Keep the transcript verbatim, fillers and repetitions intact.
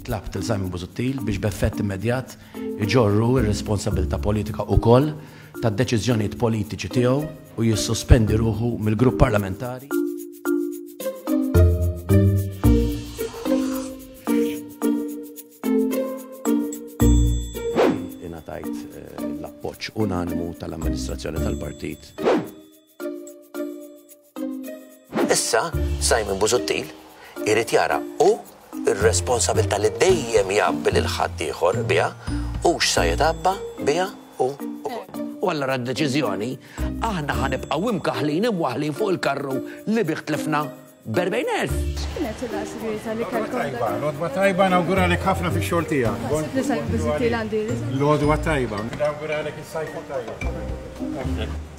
tlabt il-Simon Busuttil biex b'effett immedjat iġorru ir-responsabilità politika wkoll tad-deċiżjonijiet politiċi tiegħu u jissospendi ruħu mill-grupp parlamentari. Ingħatajt l-appoġġ unanimu tal-amministrazzjoni tal-partit. Issa Simon Busuttil irid jara u ir-responsabilità li dejjem jaqbel il-ħadd ieħor biha u x'sa jitabba biha u u allura d-deċiżjoni aħna ħanibqgħu imkaħlin imwaħlin fuq il-karru li biħtlifna b'erbgħin elf. X'kienet il-sigurtà li kellkom? L-odwa tajba nawguralek ħafna fix-xogħol tiegħek. Li Simon Busuttil għandi. L-odwa tajba. Nawguralek is-sajfa tajba.